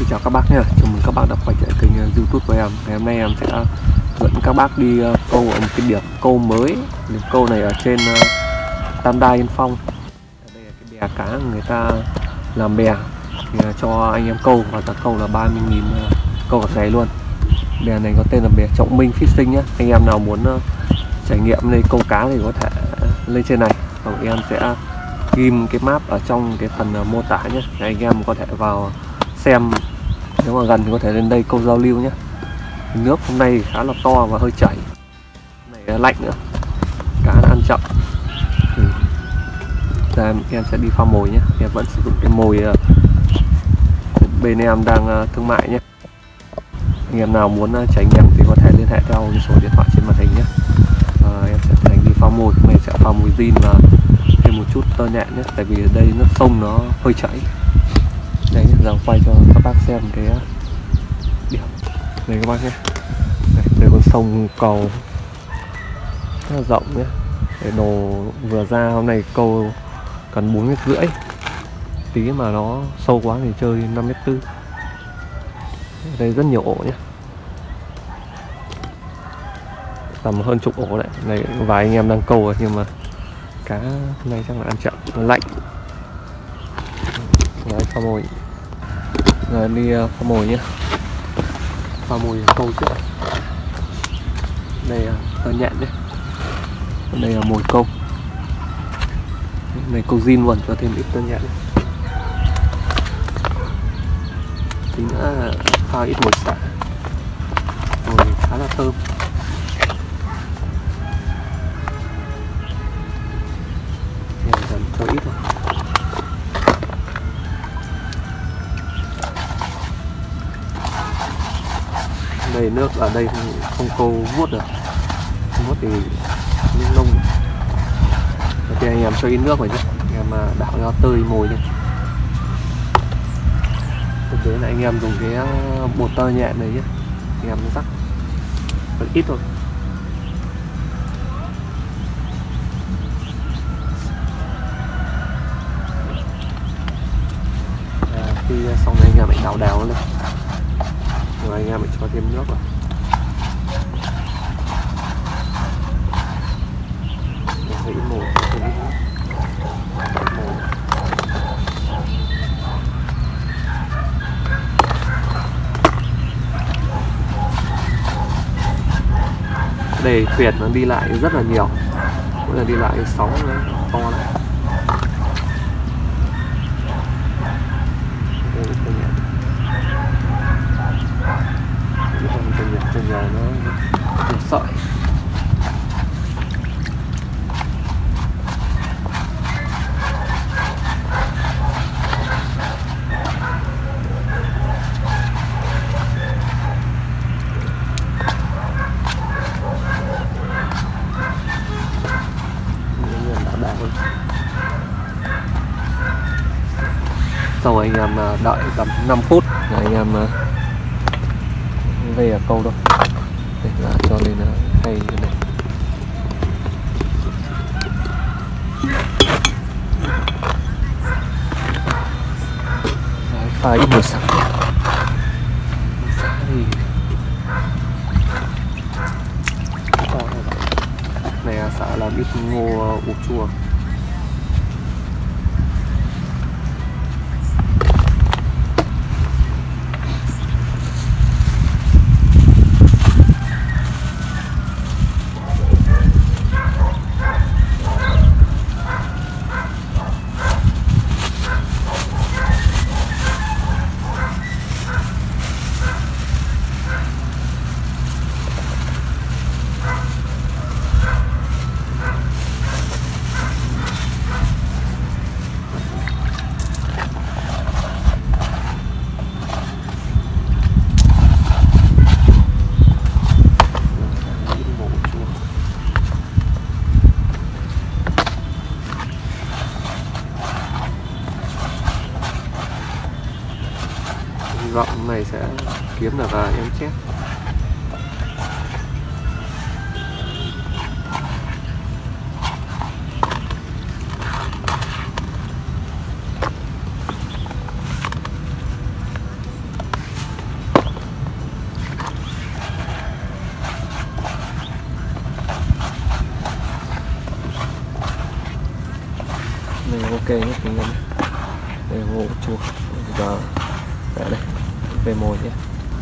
Chào các bác nhé, chào mừng các bác đã quay trở lại kênh YouTube của em. Ngày hôm nay em sẽ dẫn các bác đi câu ở một cái điểm câu mới. Điểm câu này ở trên Tam Đa Yên Phong. Đây là cái bè cá người ta làm bè thì cho anh em câu, và giá câu là 30.000 câu cả ngày luôn. Bè này có tên là bè Trọng Minh Fishing nhé. Anh em nào muốn trải nghiệm đây câu cá thì có thể lên trên này, còn em sẽ ghim cái map ở trong cái phần mô tả nhé, để anh em có thể vào xem. Nếu mà gần thì có thể lên đây câu giao lưu nhé. Nước hôm nay khá là to và hơi chảy, này lạnh nữa, cá nó ăn chậm. Giờ em sẽ đi pha mồi nhé. Em vẫn sử dụng cái mồi bên em đang thương mại nhé. Anh em nào muốn trải nghiệm thì có thể liên hệ theo số điện thoại trên màn hình nhé. Em sẽ tiến hành đi pha mồi. Hôm nay sẽ pha mồi zin và thêm một chút tơ nhện nhé, tại vì ở đây nước sông nó hơi chảy. Đây, giờ quay cho các bác xem cái điểm này các bác nhé. Đây con sông cầu rất là rộng nhé. Cái đồ vừa ra hôm nay câu cần 4,5 m, tí mà nó sâu quá thì chơi 5,4 m. Đây rất nhiều ổ nhé, tầm hơn chục ổ đấy. Này vài anh em đang câu rồi, nhưng mà cá hôm nay chắc là ăn chậm, nó lạnh. Đấy, pha mồi. Rồi đi pha mồi nhé. Pha mồi câu trước. Đây là tơ nhện đấy. Đây là mồi câu. Này câu zin luôn, cho thêm ít tơ nhện. Tí nữa là pha ít mồi xả. Mồi khá là thơm. Dần cho ít thôi. Đây nước ở đây không câu vuốt được, vuốt thì nước nông. Thì anh em cho ít nước vào nhé, anh em đảo cho tơi mồi lên. Thực tế là anh em dùng cái bột tơ nhện này nhé, anh em rắc rất ít thôi. Khi xong này anh em phải đảo đảo lên, rồi anh em phải cho thêm nước vào. Để ít mồi, đây thuyền nó đi lại rất là nhiều, mỗi lần đi lại sóng nó to lắm. Trên nhà nó nhiều sợi. Sau anh em đợi tầm 5 phút là anh em về câu đâu. Đây là cho lên hay như này. Đấy, pha ít mồi xả. Xả thì này xả làm ít ngô ủ chua. Rộng này sẽ kiếm được em chép. đây về mồi nhé.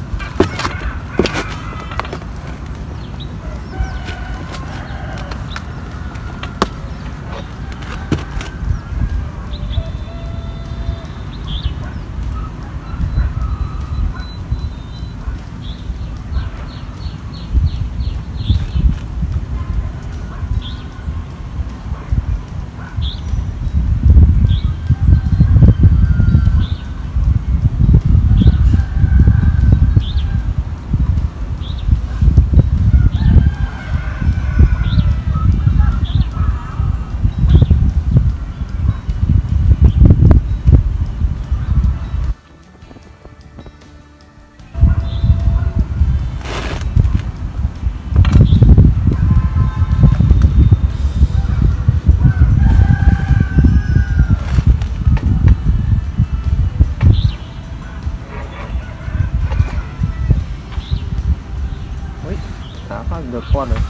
Thả phát được con rồi.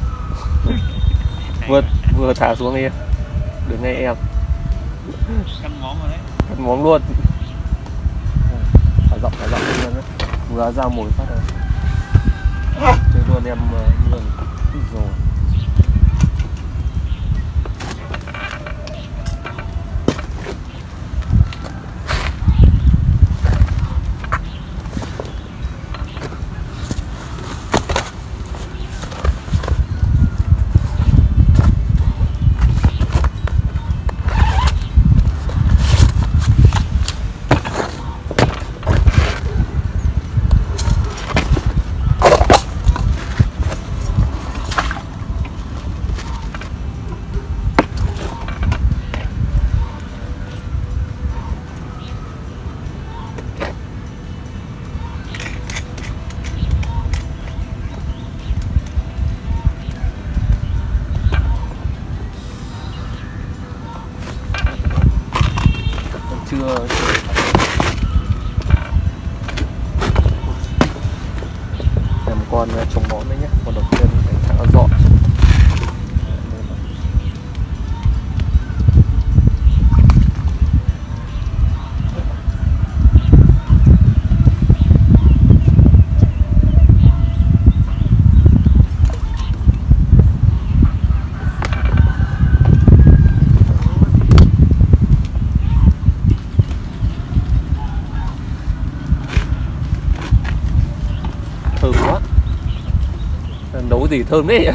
vừa thả xuống em đừng ngay em cắn móng rồi đấy, cắn móng luôn. Thả rộng luôn đấy, vừa ra mồi phát rồi chơi luôn em luôn rồi. Chưa làm con trồng món đấy nhé, con đầu tiên phải thả dọn. Thơm quá, nấu gì thơm đấy.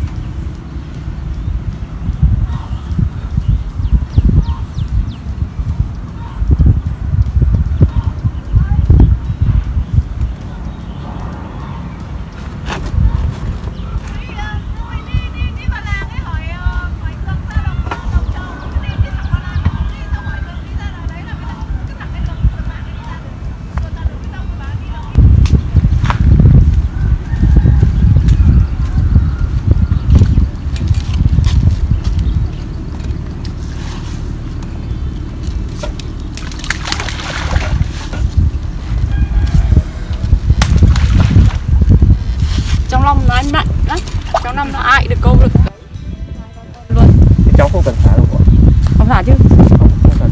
Trong lòng nó nặng lắm, trong lòng nó ai được câu được luôn. Cháu không cần thả đâu ạ? Không thả chứ? Không cần.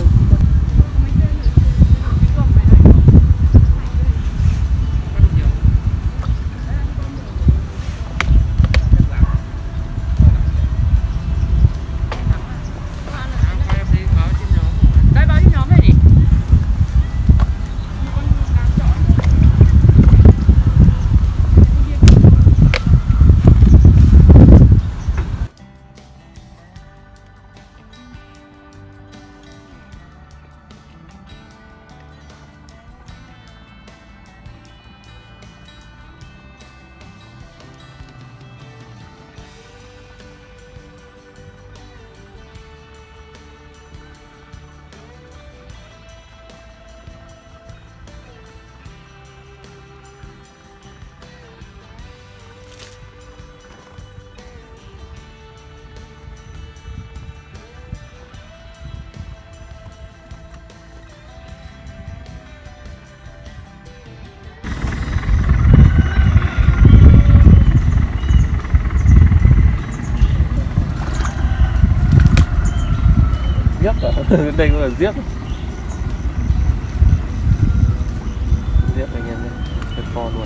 Đây bao nhiêu nhóm này nhỉ? Giếc à? Đây cũng là giếc. to luôn.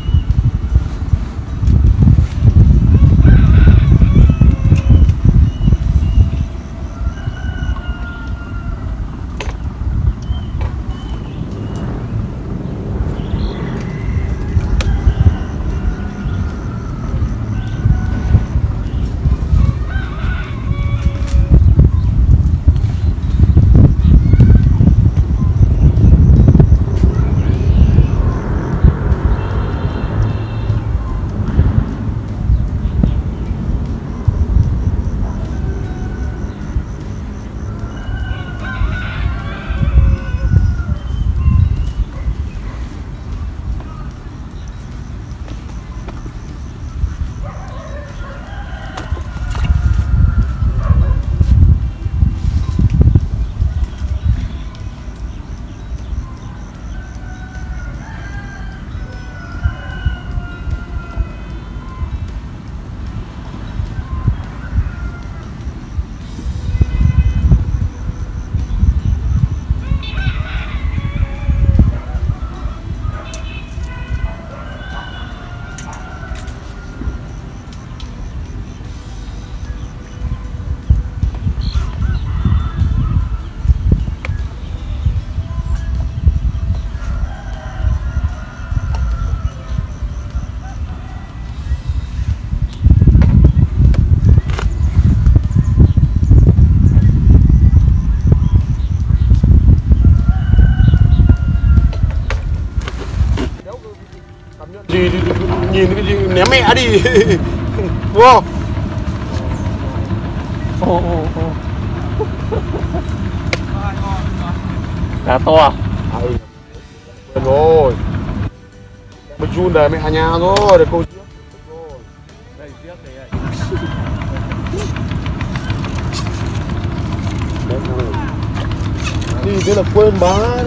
Nhìn cái gì ném mẹ đi. Đúng không? Cá to à? Quên rồi. Mày chun đời mày hà nhà rồi, để cô giết. Đây giết này. Đi thế là quên bán.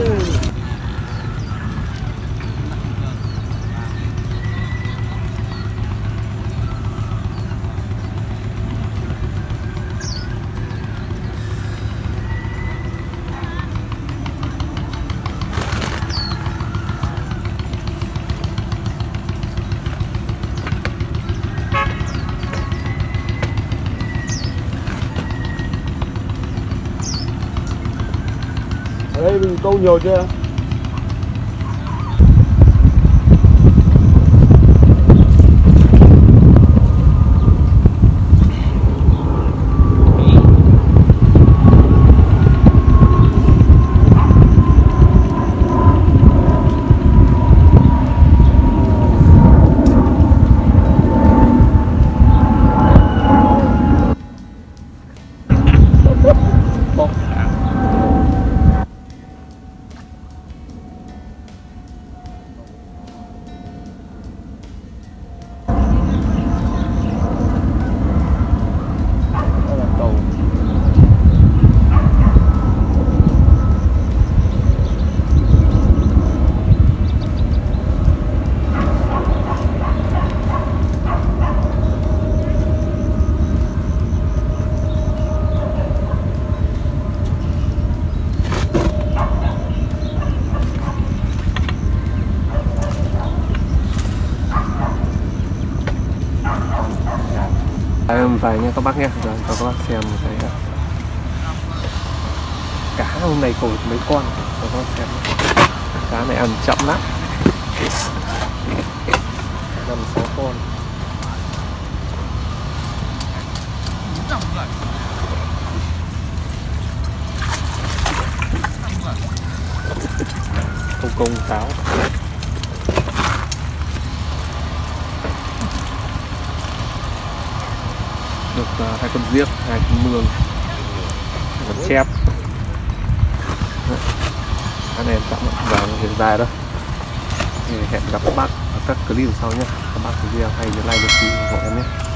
Ở đây mình câu nhiều chưa? Em về nha các bác nhé, rồi cho các bác xem một cái cá hôm nay cột mấy con cho các bác xem. Cá này ăn chậm lắm, 5-6 con. Công công táo. Được 2 con giếc, 2 con mương, 1 con chép. Cái này em tạm và hiện dài đó. Thì hẹn gặp các bác ở các clip sau nhé. Các bác video hay nhớ like, đăng ký ủng hộ em nhé.